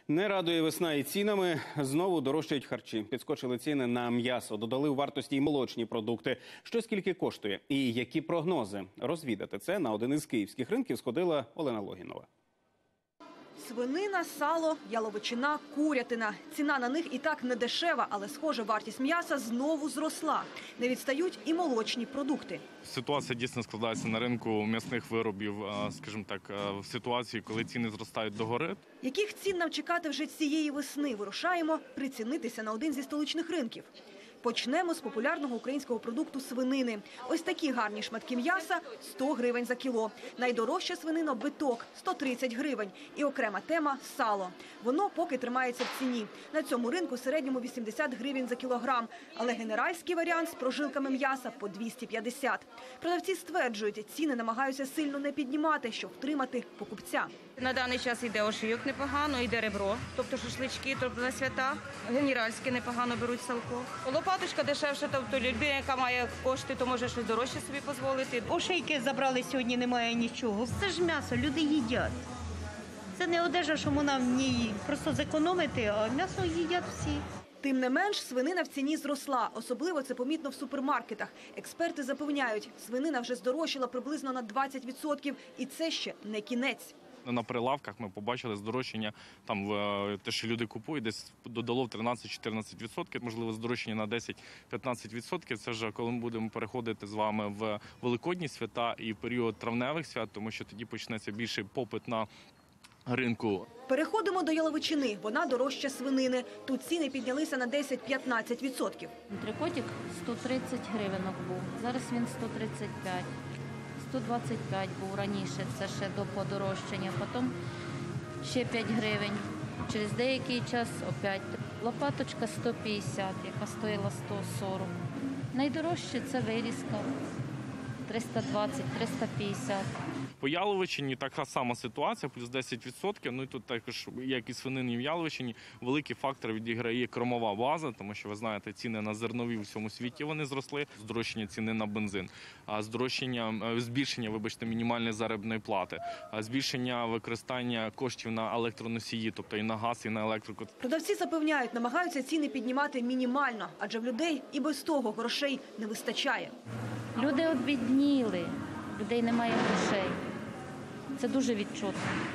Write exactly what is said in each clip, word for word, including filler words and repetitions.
Не радує весна і цінами. Знову дорожчають харчі. Підскочили ціни на м'ясо, додали у вартості й молочні продукти. Що скільки коштує і які прогнози? Розвідати це на один із київських ринків сходила Олена Логінова. Свинина, сало, яловичина, курятина. Ціна на них і так не дешева, але, схоже, вартість м'яса знову зросла. Не відстають і молочні продукти. Ситуація дійсно складається на ринку м'ясних виробів, скажімо так, в ситуації, коли ціни зростають догори. Яких цін нам чекати вже цієї весни? Вирушаємо прицінитися на один зі столичних ринків. Почнемо з популярного українського продукту свинини. Ось такі гарні шматки м'яса – сто гривень за кіло. Найдорожча свинина – биток – сто тридцять гривень. І окрема тема – сало. Воно поки тримається в ціні. На цьому ринку в середньому вісімдесят гривень за кілограм. Але генеральський варіант з прожилками м'яса – по двісті п'ятдесят. Продавці стверджують, ціни намагаються сильно не піднімати, щоб втримати покупця. На даний час йде ошийок непогано, йде ребро, тобто шашлички, тобто на свята. Генеральське непогано беруть салко. Лопаточка дешевша, тобто людина, яка має кошти, то може щось дорожче собі дозволити. Ошейки забрали сьогодні, немає нічого. Це ж м'ясо, люди їдять. Це не одежа, що вона в ній просто зекономити, а м'ясо їдять всі. Тим не менш, свинина в ціні зросла. Особливо це помітно в супермаркетах. Експерти запевняють, свинина вже здорожчала приблизно на двадцять відсотків. І це ще не кінець. На прилавках ми побачили здорожчання, там те, що люди купують, десь додало тринадцять-чотирнадцять відсотків, можливо, здорожчання на десять-п'ятнадцять відсотків. Це вже коли ми будемо переходити з вами в великодні свята і період травневих свят, тому що тоді почнеться більший попит на ринку. Переходимо до яловичини. Вона дорожча свинини. Тут ціни піднялися на десять-п'ятнадцять відсотків. Трикотик сто тридцять гривень був, зараз він сто тридцять п'ять. сто двадцять п'ять був раніше, це ще до подорожчання, потім ще п'ять гривень. Через деякий час опять лопаточка сто п'ятдесят, яка стоїла сто сорок. Найдорожче це вирізка триста двадцять - триста п'ятдесят. По яловичині така сама ситуація, плюс десять відсотків. Ну і тут також, як і свинині в яловичині, великий фактор відіграє кормова база, тому що, ви знаєте, ціни на зернові у всьому світі вони зросли, здорожчання ціни на бензин, здорожчання, збільшення, вибачте, мінімальної заробітної плати, збільшення використання коштів на електроносії, тобто і на газ, і на електрику. Продавці запевняють, намагаються ціни піднімати мінімально, адже в людей і без того грошей не вистачає. Люди обідніли, людей немає грошей. Це дуже відчутно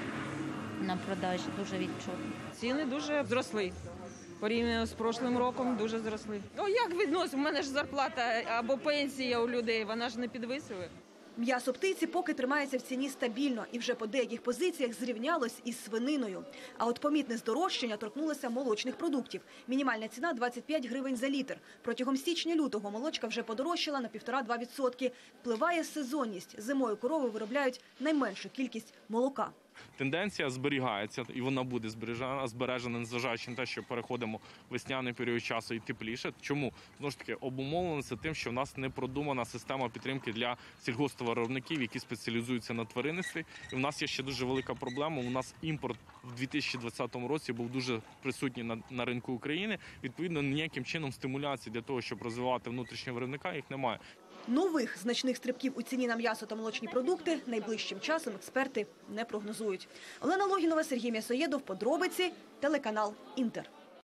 на продажі, дуже відчутно. Ціни дуже зросли. Порівняно з прошлим роком дуже зросли. Ну як відносно? У мене ж зарплата або пенсія у людей, вона ж не підвисила. М'ясо птиці поки тримається в ціні стабільно і вже по деяких позиціях зрівнялось із свининою. А от помітне здорожчання торкнулося молочних продуктів. Мінімальна ціна – двадцять п'ять гривень за літр. Протягом січня-лютого молочка вже подорожчала на півтора-два відсотки. Впливає сезонність. Зимою корови виробляють найменшу кількість молока. Тенденція зберігається, і вона буде збережена, збережена, незважаючи на те, що переходимо в весняний період часу і тепліше. Чому? Знову ж таки, обумовлено це тим, що в нас не продумана система підтримки для сільгосптоваровиробників, які спеціалізуються на тваринництві. І в нас є ще дуже велика проблема. У нас імпорт в дві тисячі двадцятому році був дуже присутній на, на ринку України. Відповідно, ніяким чином стимуляції для того, щоб розвивати внутрішнього виробника, їх немає. Нових значних стрибків у ціні на м'ясо та молочні продукти найближчим часом експерти не прогнозують. Олена Логінова, Сергій М'ясоєдов, подробиці, телеканал «Інтер».